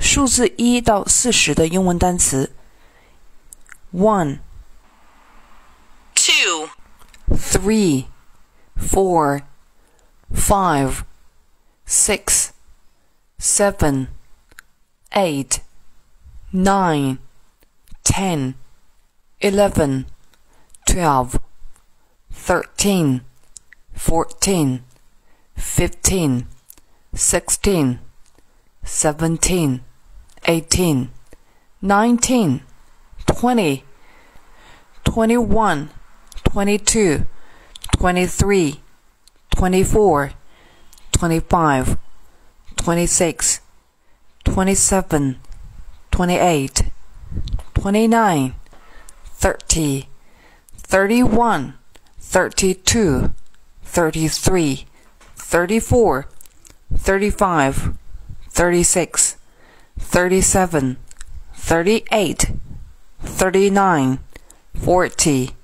数字1到40的英文单词 1 2 3 4 5 6 7 8 9 10 11 12 13 14 15 16 17 18 19 20 21 22 23 24 25 26 27 28 29 30 31 32 33 34 35 36 37 38 39 40